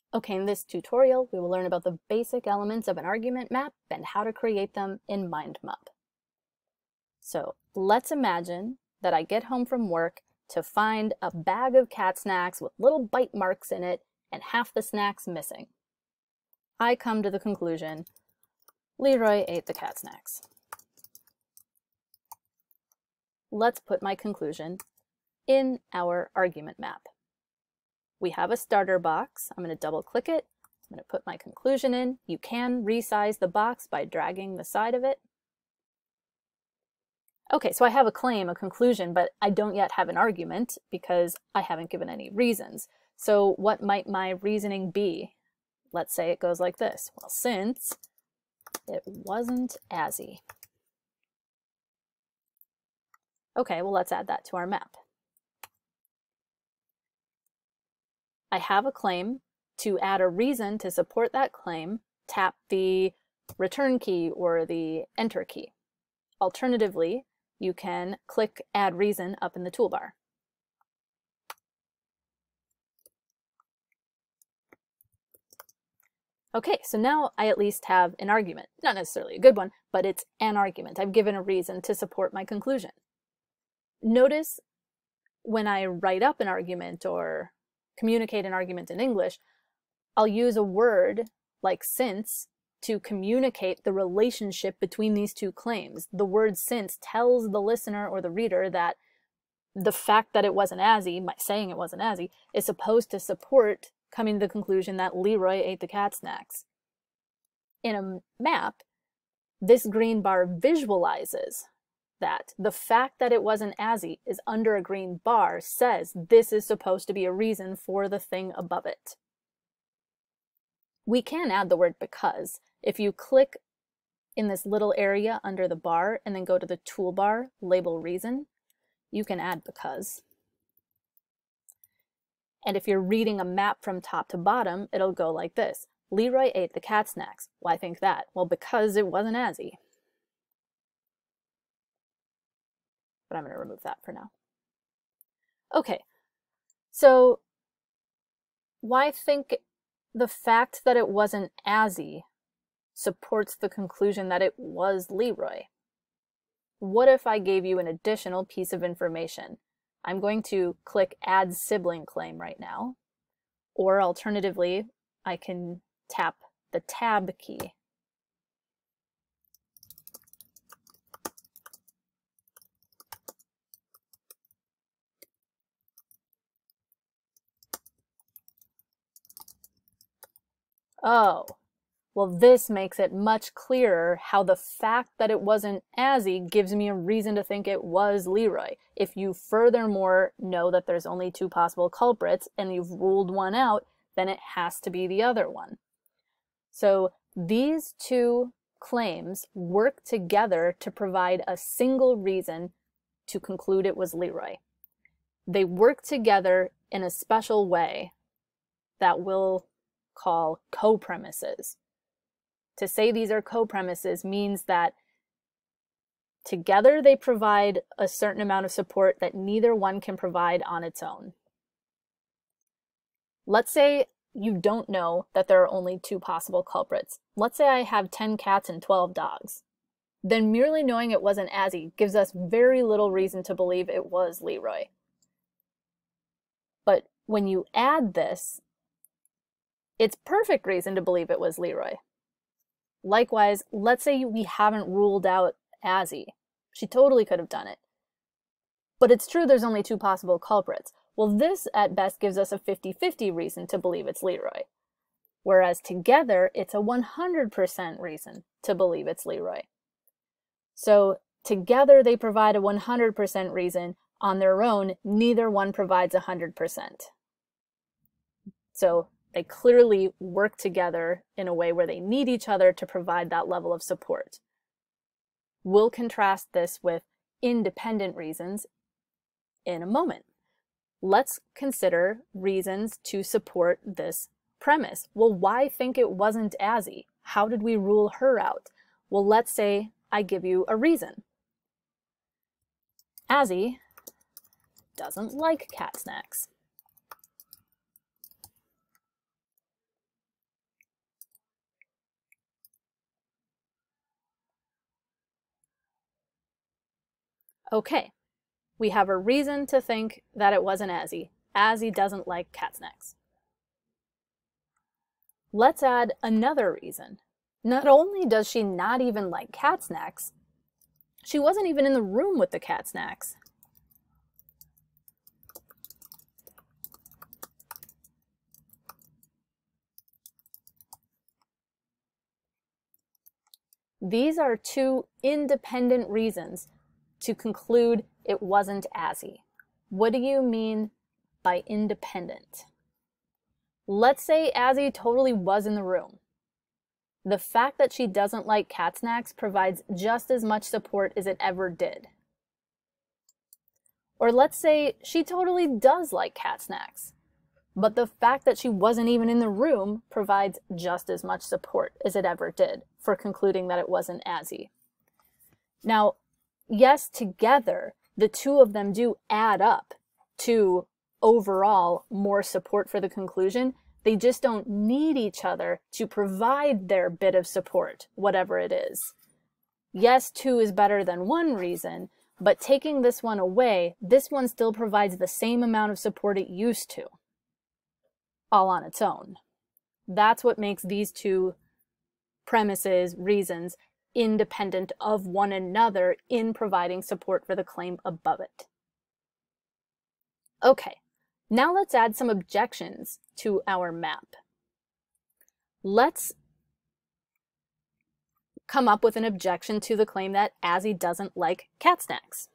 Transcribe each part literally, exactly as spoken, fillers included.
Okay, in this tutorial, we will learn about the basic elements of an argument map and how to create them in MindMup. So let's imagine that I get home from work to find a bag of cat snacks with little bite marks in it and half the snacks missing. I come to the conclusion, Leroy ate the cat snacks. Let's put my conclusion in our argument map. We have a starter box. I'm going to double click it. I'm going to put my conclusion in. You can resize the box by dragging the side of it. Okay, so I have a claim, a conclusion, but I don't yet have an argument because I haven't given any reasons. So what might my reasoning be? Let's say it goes like this. Well, since it wasn't Azzy. Okay, well, let's add that to our map. I have a claim. To add a reason to support that claim, tap the return key or the enter key. Alternatively, you can click add reason up in the toolbar. Okay, so now I at least have an argument. Not necessarily a good one, but it's an argument. I've given a reason to support my conclusion. Notice when I write up an argument or communicate an argument in English, I'll use a word like since to communicate the relationship between these two claims. The word since tells the listener or the reader that the fact that it wasn't Azzy, my saying it wasn't Azzy, is supposed to support coming to the conclusion that Leroy ate the cat snacks. In a map, this green bar visualizes that the fact that it wasn't Azzy is under a green bar says this is supposed to be a reason for the thing above it. We can add the word because. If you click in this little area under the bar and then go to the toolbar, label reason, you can add because. And if you're reading a map from top to bottom, it'll go like this. Leroy ate the cat snacks. Why think that? Well, because it wasn't Azzy. But I'm going to remove that for now. Okay, so why think the fact that it wasn't Azzy supports the conclusion that it was Leroy? What if I gave you an additional piece of information? I'm going to click Add Sibling Claim right now, or alternatively, I can tap the Tab key. Oh, well, this makes it much clearer how the fact that it wasn't Azzy gives me a reason to think it was Leroy. If you furthermore know that there's only two possible culprits and you've ruled one out, then it has to be the other one. So these two claims work together to provide a single reason to conclude it was Leroy. They work together in a special way that we'll call co-premises. To say these are co-premises means that together they provide a certain amount of support that neither one can provide on its own. Let's say you don't know that there are only two possible culprits. Let's say I have ten cats and twelve dogs. Then merely knowing it wasn't Azzy gives us very little reason to believe it was Leroy. But when you add this, it's perfect reason to believe it was Leroy. Likewise, let's say we haven't ruled out Azzy. She totally could have done it. But it's true there's only two possible culprits. Well, this at best gives us a fifty fifty reason to believe it's Leroy. Whereas together, it's a one hundred percent reason to believe it's Leroy. So together they provide a one hundred percent reason. On their own, neither one provides one hundred percent. So they clearly work together in a way where they need each other to provide that level of support. We'll contrast this with independent reasons in a moment. Let's consider reasons to support this premise. Well, why think it wasn't Azzy? How did we rule her out? Well, let's say I give you a reason. Azzy doesn't like cat snacks. Okay, we have a reason to think that it wasn't Azzy. Azzy doesn't like cat snacks. Let's add another reason. Not only does she not even like cat snacks, she wasn't even in the room with the cat snacks. These are two independent reasons to conclude it wasn't Azzy. What do you mean by independent? Let's say Azzy totally was in the room. The fact that she doesn't like cat snacks provides just as much support as it ever did. Or let's say she totally does like cat snacks, but the fact that she wasn't even in the room provides just as much support as it ever did for concluding that it wasn't Azzy. Now, yes, together, the two of them do add up to overall more support for the conclusion. They just don't need each other to provide their bit of support, whatever it is. Yes, two is better than one reason, but taking this one away, this one still provides the same amount of support it used to, all on its own. That's what makes these two premises, reasons, independent of one another in providing support for the claim above it. Okay, now let's add some objections to our map. Let's come up with an objection to the claim that Azzy doesn't like cat snacks.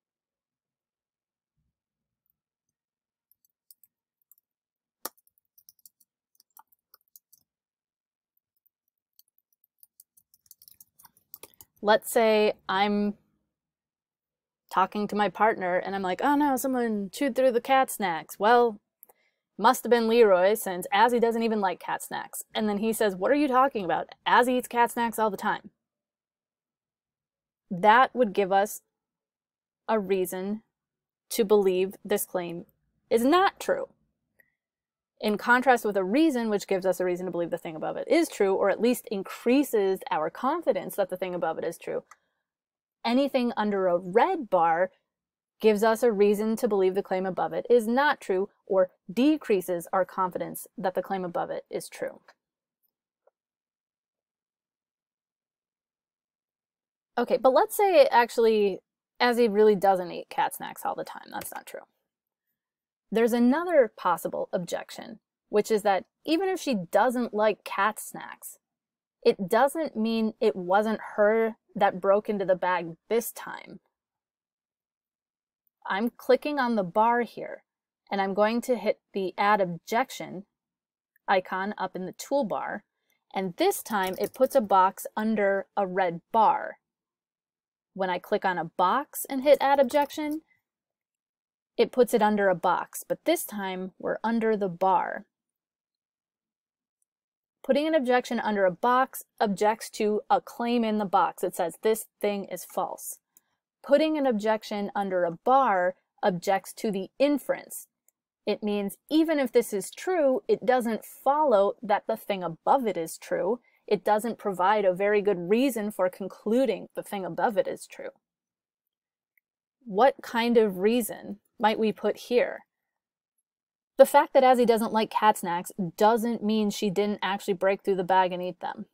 Let's say I'm talking to my partner and I'm like, oh no, someone chewed through the cat snacks. Well, must have been Leroy, since Azzy doesn't even like cat snacks. And then he says, what are you talking about? Azzy eats cat snacks all the time. That would give us a reason to believe this claim is not true. In contrast with a reason which gives us a reason to believe the thing above it is true, or at least increases our confidence that the thing above it is true, anything under a red bar gives us a reason to believe the claim above it is not true, or decreases our confidence that the claim above it is true. Okay, but let's say it actually, Azzy really doesn't eat cat snacks all the time. That's not true. There's another possible objection, which is that even if she doesn't like cat snacks, it doesn't mean it wasn't her that broke into the bag this time. I'm clicking on the bar here, and I'm going to hit the Add Objection icon up in the toolbar, and this time it puts a box under a red bar. When I click on a box and hit Add Objection, it puts it under a box, but this time we're under the bar. Putting an objection under a box objects to a claim in the box. It says this thing is false. Putting an objection under a bar objects to the inference. It means even if this is true, it doesn't follow that the thing above it is true. It doesn't provide a very good reason for concluding the thing above it is true. What kind of reason might we put here? The fact that Azzy doesn't like cat snacks doesn't mean she didn't actually break through the bag and eat them.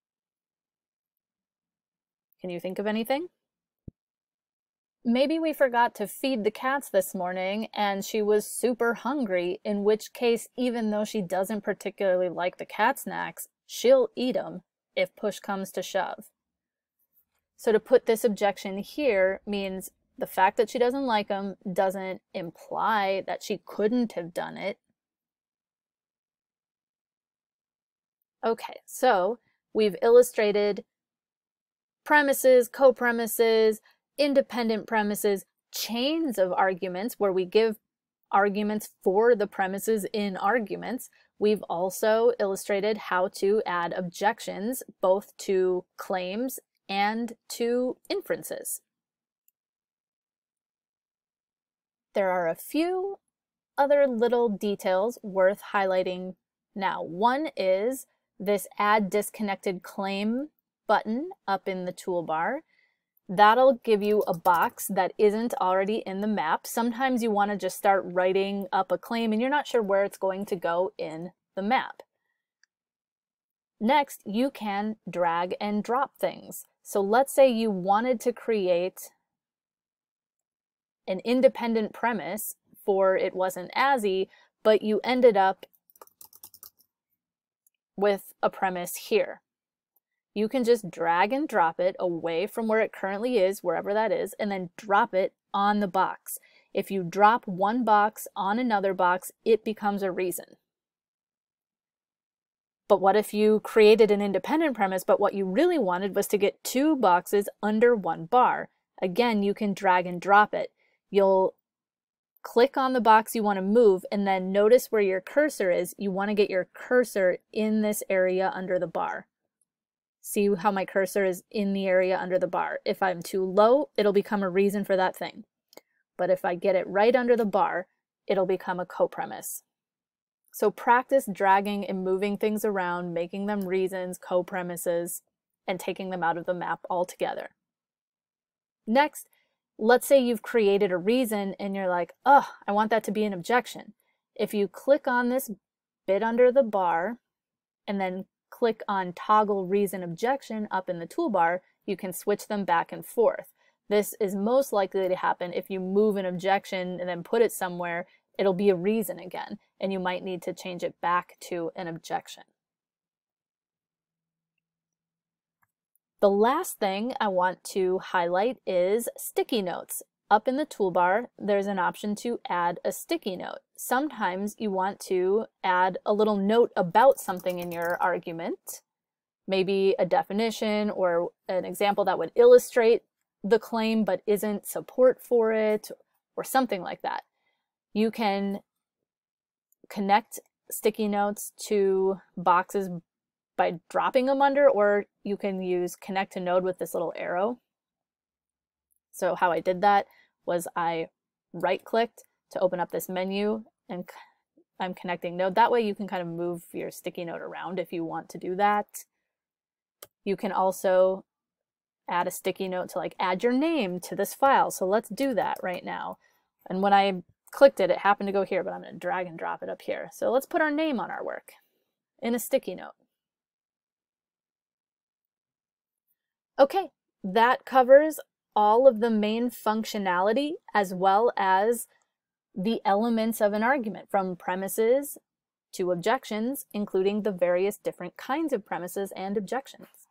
Can you think of anything? Maybe we forgot to feed the cats this morning and she was super hungry, in which case, even though she doesn't particularly like the cat snacks, she'll eat them if push comes to shove. So to put this objection here means the fact that she doesn't like them doesn't imply that she couldn't have done it. Okay, so we've illustrated premises, co-premises, independent premises, chains of arguments where we give arguments for the premises in arguments. We've also illustrated how to add objections both to claims and to inferences. There are a few other little details worth highlighting now. One is this Add Disconnected Claim button up in the toolbar. That'll give you a box that isn't already in the map. Sometimes you want to just start writing up a claim and you're not sure where it's going to go in the map. Next, you can drag and drop things. So let's say you wanted to create an independent premise for It Wasn't Azzy, but you ended up with a premise here. You can just drag and drop it away from where it currently is, wherever that is, and then drop it on the box. If you drop one box on another box, it becomes a reason. But what if you created an independent premise, but what you really wanted was to get two boxes under one bar? Again, you can drag and drop it. You'll click on the box you want to move, and then notice where your cursor is. You want to get your cursor in this area under the bar. See how my cursor is in the area under the bar. If I'm too low, it'll become a reason for that thing. But if I get it right under the bar, it'll become a co-premise. So practice dragging and moving things around, making them reasons, co-premises, and taking them out of the map altogether. Next, let's say you've created a reason and you're like, oh, I want that to be an objection. If you click on this bit under the bar and then click on toggle reason objection up in the toolbar, you can switch them back and forth. This is most likely to happen if you move an objection and then put it somewhere. It'll be a reason again, and you might need to change it back to an objection. The last thing I want to highlight is sticky notes. Up in the toolbar, there's an option to add a sticky note. Sometimes you want to add a little note about something in your argument, maybe a definition or an example that would illustrate the claim but isn't support for it, or something like that. You can connect sticky notes to boxes by dropping them under, or you can use connect to node with this little arrow. So how I did that was I right-clicked to open up this menu, and I'm connecting node. That way you can kind of move your sticky note around if you want to do that. You can also add a sticky note to like add your name to this file. So let's do that right now. And when I clicked it, it happened to go here, but I'm going to drag and drop it up here. So let's put our name on our work in a sticky note. Okay, that covers all of the main functionality as well as the elements of an argument, from premises to objections, including the various different kinds of premises and objections.